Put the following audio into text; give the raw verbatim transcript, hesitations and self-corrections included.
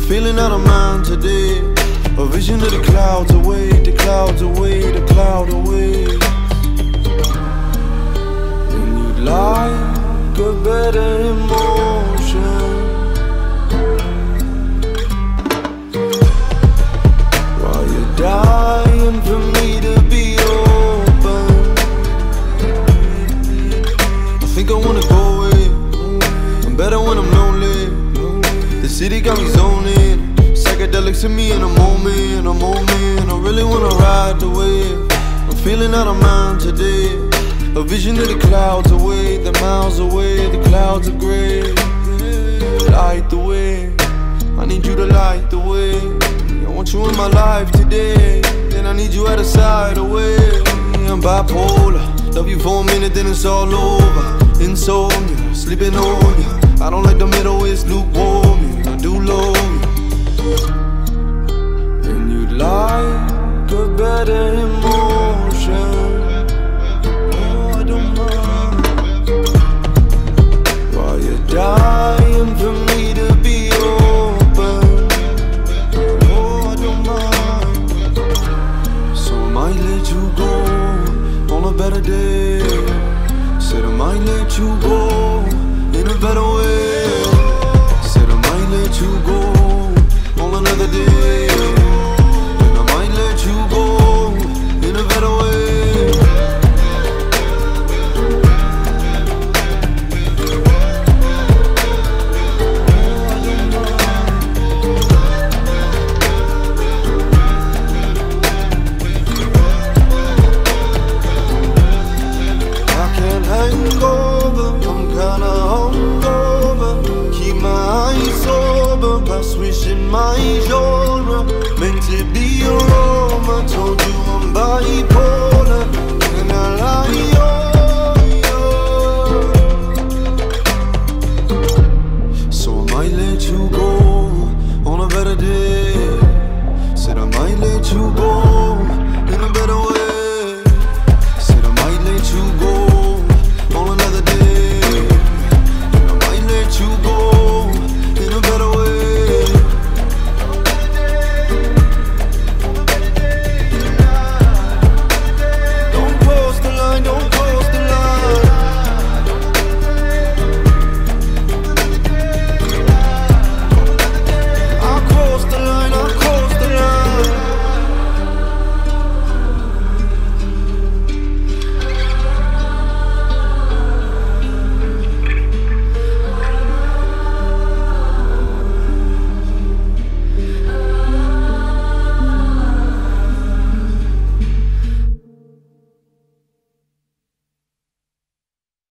feeling out of mind today. A vision of the clouds away, the clouds away, the cloud away. And you'd like a better emotion. While you're dying for me to be open, I think I wanna go away. I'm better when I'm lonely. The city got me zoning. Psychedelics in me in a moment, in a moment. I really wanna ride the wave. I'm feeling out of mind today. A vision of the clouds away, the miles away, the clouds are gray. Light the way, I need you to light the way. I want you in my life today, then I need you out of sight away. I'm bipolar, love you for a minute, then it's all over. Insomnia, sleeping on you. I don't like the middle, it's lukewarm. I do love you. And you'd like a better emotion. Oh, I don't mind. While you're dying for me to be open. Oh, I don't mind. So I might let you go on a better day. Said I might let you go